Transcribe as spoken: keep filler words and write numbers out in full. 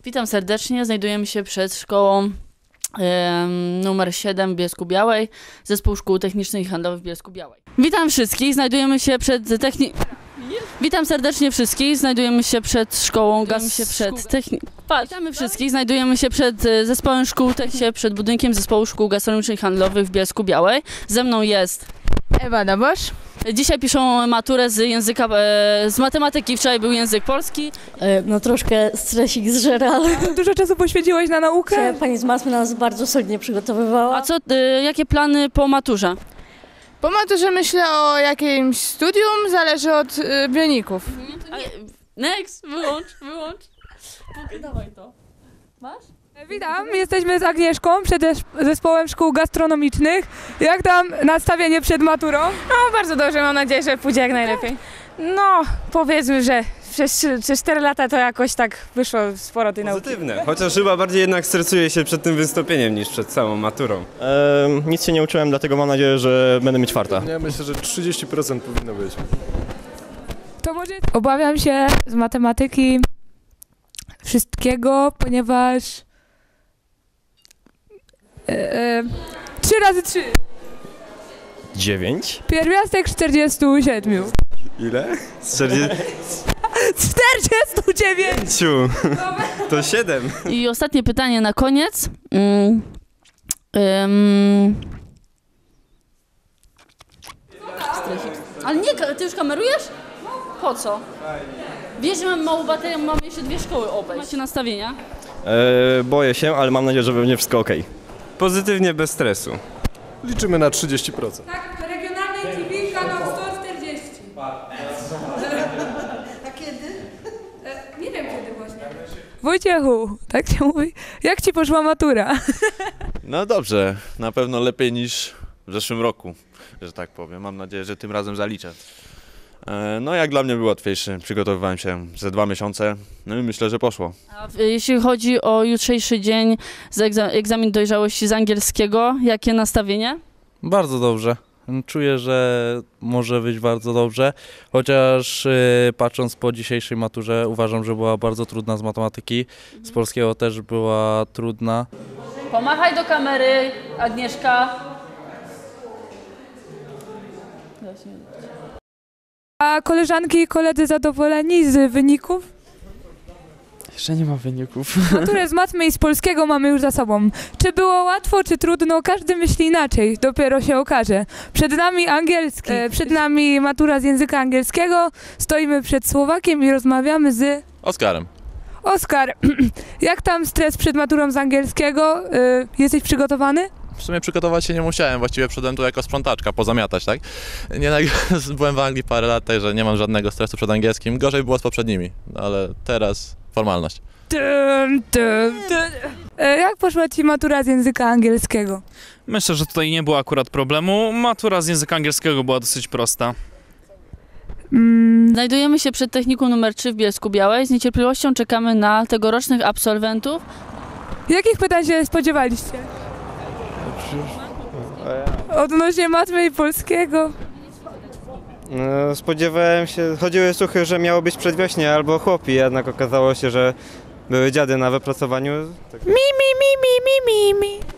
Witam serdecznie, znajdujemy się przed szkołą ym, numer siedem w Bielsku-Białej, Zespół Szkół Technicznych i Handlowych w Bielsku-Białej. Witam wszystkich, znajdujemy się przed techni... Witam serdecznie wszystkich, znajdujemy się przed szkołą gaz... się przed techni... Witamy wszystkich, znajdujemy się przed Zespołem Szkół Technicznych, przed budynkiem Zespołu Szkół Gastronomicznych i Handlowych w Bielsku-Białej. Ze mną jest Ewa Dabosz. Dzisiaj piszą maturę z języka, z matematyki, wczoraj był język polski. No troszkę stresik zżera, ale Dużo czasu poświęciłaś na naukę? pani z matmy nas bardzo solidnie przygotowywała. A co, y, jakie plany po maturze? Po maturze myślę o jakimś studium, zależy od y, wyników. Next, wyłącz, wyłącz. Dawaj to. Masz? Witam, jesteśmy z Agnieszką przed Zespołem Szkół Gastronomicznych. Jak tam nastawienie przed maturą? No bardzo dobrze, mam nadzieję, że pójdzie jak najlepiej. No powiedzmy, że przez, przez cztery lata to jakoś tak wyszło sporo tej nauki. Pozytywne, chociaż chyba bardziej jednak stresuję się przed tym wystąpieniem niż przed samą maturą. Eee, nic się nie uczyłem, dlatego mam nadzieję, że będę mieć farta. Ja myślę, że trzydzieści procent powinno być. To może... Obawiam się z matematyki wszystkiego, ponieważ... E, e, trzy razy trzy. dziewięć? Pierwiastek czterdziestu siedmiu. Ile? Z czterdziestu czterdziestu dziewięciu! To siedem. I ostatnie pytanie na koniec. Mm. Ym. Ale nie, ty już kamerujesz? Po co? Wiesz, że mam małą baterię, mamy jeszcze dwie szkoły obejść. Macie nastawienia? Eee, boję się, ale mam nadzieję, że będzie wszystko ok. Pozytywnie, bez stresu. Liczymy na trzydzieści procent. Tak, regionalnej T V kanał sto czterdzieści. A kiedy? E, nie wiem kiedy właśnie. Wojciechu, tak się mówi. Jak ci poszła matura? No dobrze, na pewno lepiej niż w zeszłym roku, że tak powiem. Mam nadzieję, że tym razem zaliczę. E, No jak dla mnie był łatwiejszy, przygotowywałem się ze dwa miesiące, no i myślę, że poszło. A w- jeśli chodzi o jutrzejszy dzień, z egza- egzamin dojrzałości z angielskiego, jakie nastawienie? Bardzo dobrze. Czuję, że może być bardzo dobrze, chociaż y, patrząc po dzisiejszej maturze uważam, że była bardzo trudna z matematyki, z polskiego też była trudna. Pomachaj do kamery, Agnieszka. A koleżanki i koledzy zadowoleni z wyników? Jeszcze nie ma wyników. Maturę z matmy i z polskiego mamy już za sobą. Czy było łatwo, czy trudno? Każdy myśli inaczej, dopiero się okaże. Przed nami angielski, e, przed nami matura z języka angielskiego. Stoimy przed Słowakiem i rozmawiamy z... Oskarem. Oskar, jak tam stres przed maturą z angielskiego? E, jesteś przygotowany? W sumie przygotować się nie musiałem, właściwie przyszedłem tu jako sprzątaczka, pozamiatać, tak? Nie, tak, byłem w Anglii parę lat, także nie mam żadnego stresu przed angielskim. Gorzej było z poprzednimi, ale teraz formalność. Dum, dum, dum. E, jak poszła ci matura z języka angielskiego? Myślę, że tutaj nie było akurat problemu. Matura z języka angielskiego była dosyć prosta. Mm, Znajdujemy się przed technikum numer trzy w Bielsku-Białej. Z niecierpliwością czekamy na tegorocznych absolwentów. jakich pytań się spodziewaliście? Odnośnie matmy i polskiego. No, spodziewałem się, chodziły słuchy, że miało być przedwiośnie albo chłopi, jednak okazało się, że były dziady na wypracowaniu. Tak. Mi, mi, mi, mi, mi, mi, mi.